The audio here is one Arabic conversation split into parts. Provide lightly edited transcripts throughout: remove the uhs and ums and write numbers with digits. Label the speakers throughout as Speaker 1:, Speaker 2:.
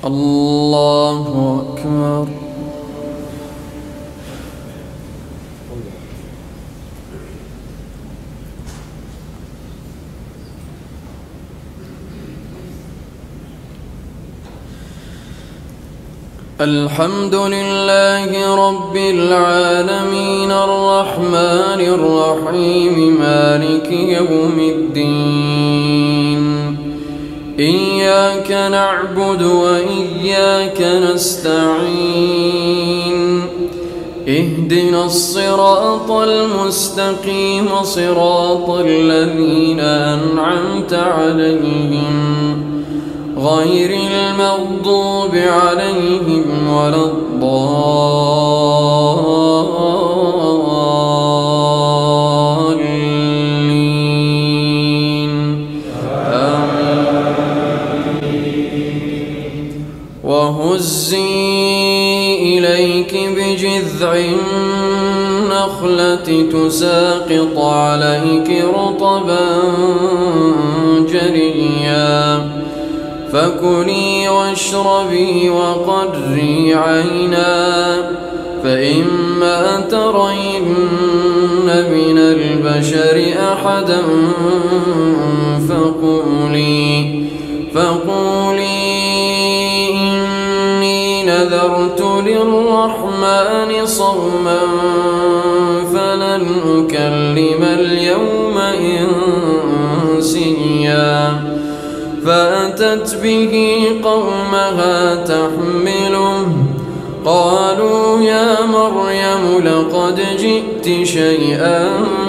Speaker 1: الله أكبر. الحمد لله رب العالمين الرحمن الرحيم مالك يوم الدين. إياك نعبد وإياك نستعين. اهدنا الصراط المستقيم صراط الذين أنعمت عليهم غير المغضوب عليهم ولا الضالين. وهزي إليك بجذع النخلة تساقط عليك رطبا جنيا فكلي واشربي وقري عينا فإما ترين من البشر أحدا فقولي إني نذرت للرحمن صوما فلن أكلم اليوم إنسيا. فأتت به قومها تحمله قالوا يا مريم لقد جئت شيئا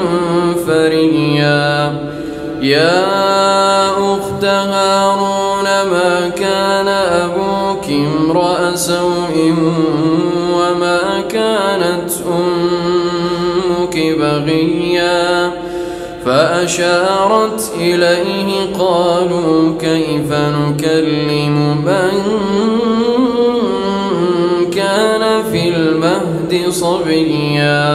Speaker 1: فريا. يا أخت هارون ما كان أبوك امرأ سوء وما كانت أمك بغيا. فأشارت إليه قالوا كيف نكلم من كان في المهد صبيا.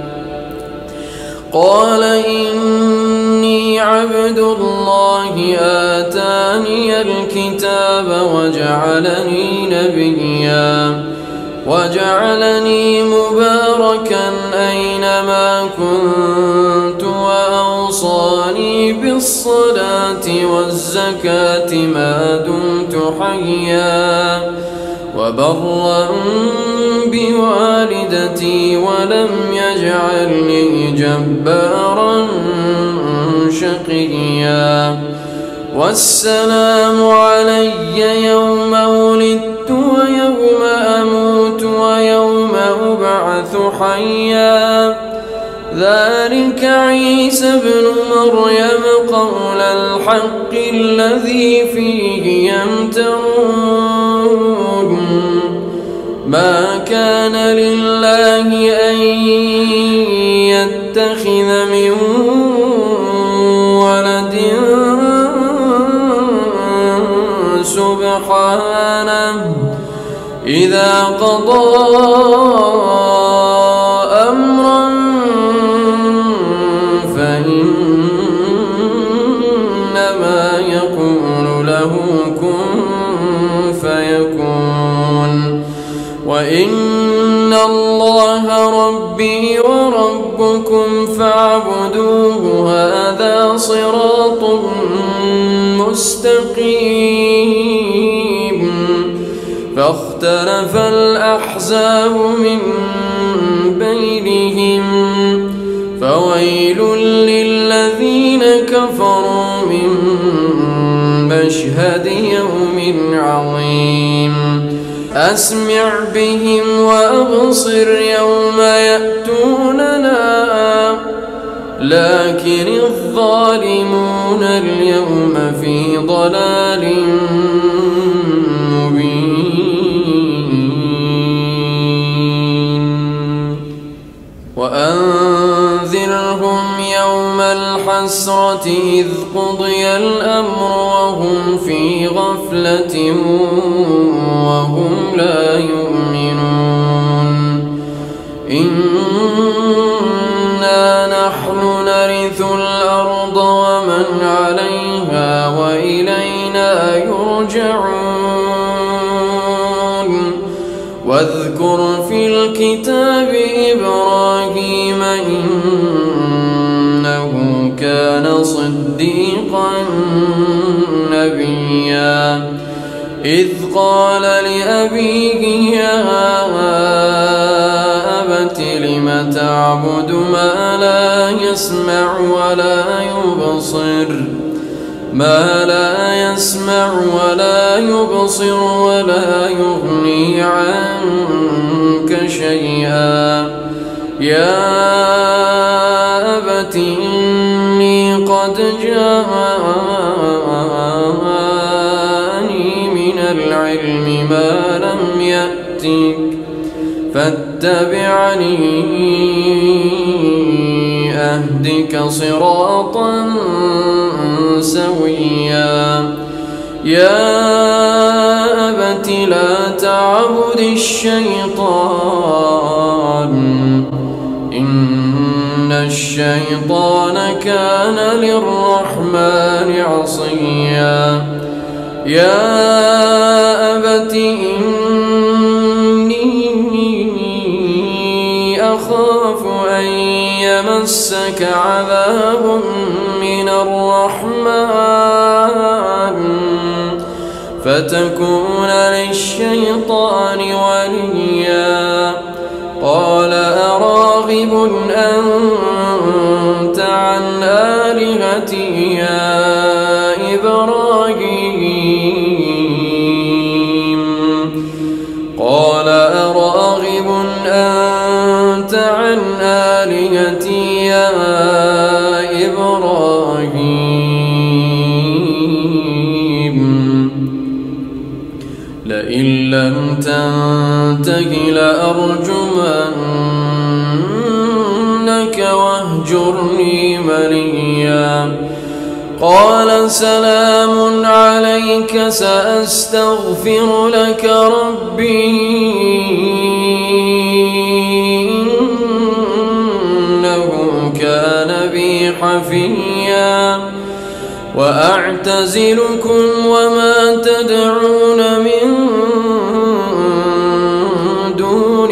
Speaker 1: قال إني عبد الله آتاني الكتاب وجعلني نبيا وجعلني مباركا أينما كنت وأوصاني بالصلاة والزكاة ما دمت حيا وبرا بوالدتي ولم يجعلني جبارا شقيا. والسلام علي يوم ولدت ويوم أموت ويوم أبعث حيا. ذلك عيسى ابن مريم قول الحق الذي فيه يمترون. ما كان لله أن يتخذ من ولد سبحانه إذا قضى أمرا فإنما يقول له كن فيكون. وإن الله ربي وربكم فاعبدوه هذا صراط مستقيم. فاختلف الأحزاب من بينهم فويل للذين كفروا من مشهد يوم عظيم. أسمع بهم وأبصر يوم يأتوننا لكن الظالمون اليوم في ضلال مبين. وأنذرهم يوم الحسرة إذ قضي الأمر وهم في غفلة وهم لا يؤمنون. إنا نحن نرث الأرض ومن عليها وإلينا يرجعون. واذكر في الكتاب إبراهيم إنه كان صديقا نبيا إذ قال لأبيه يا أبت لم تعبد ما لا يسمع ولا يبصر ولا يغني عنك شيئا يا أبت إني قد جاءني من العلم ما لم يأتك فاتبعني أهدك صراطا سويا يا أبت لا تعبد الشيطان إن الشيطان كان للرحمن عصيا يا أبت إني أخاف أن يمسك عذاب من الرحمن فتكون للشيطان وليا قال أراغب أنت عن آلهتي يا إبراهيم قال أراغب أنت عن آلهتي يا إبراهيم لئن لم تنته لأرجمنك واهجرني مليا قال سلام عليك سأستغفر لك ربي إنه كان بي حفيا وأعتزلكم وما تدعون من دون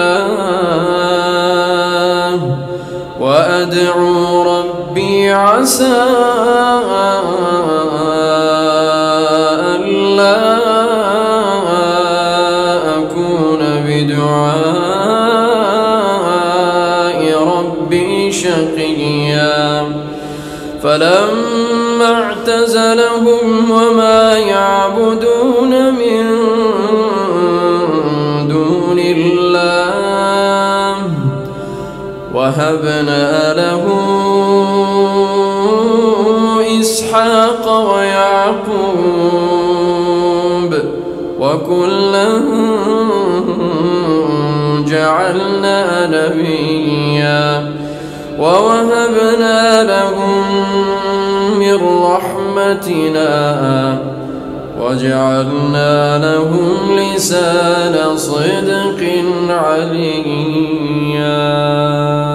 Speaker 1: الله وأدعو ربي عسى ألا أكون بدعاء ربي شقيا فلما اعتزلهم وما يعبدون من دون الله وهبنا له إسحاق ويعقوب وكلا جعلنا نبيا ووهبنا لهم من رحمتنا وجعلنا لهم لسان صدق عليا